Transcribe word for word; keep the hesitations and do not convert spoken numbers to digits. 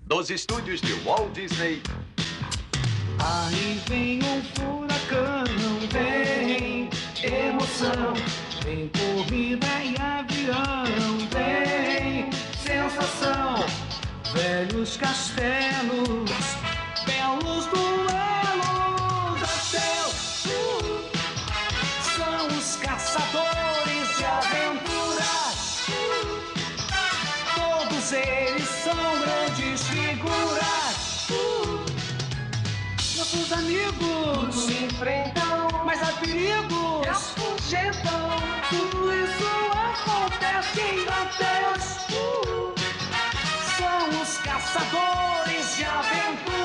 dos estúdios de Walt Disney. Aí vem um furacão, vem emoção, vem corrida e avião, vem sensação, velhos castelos, belos duelos, até uh, são os caçadores de aventuras, uh, todos eles são grandes figuras. Uh, Nossos amigos se enfrentam, mas há perigos e afugentam. Tudo isso acontece em Deus. Uh, são os caçadores de aventura.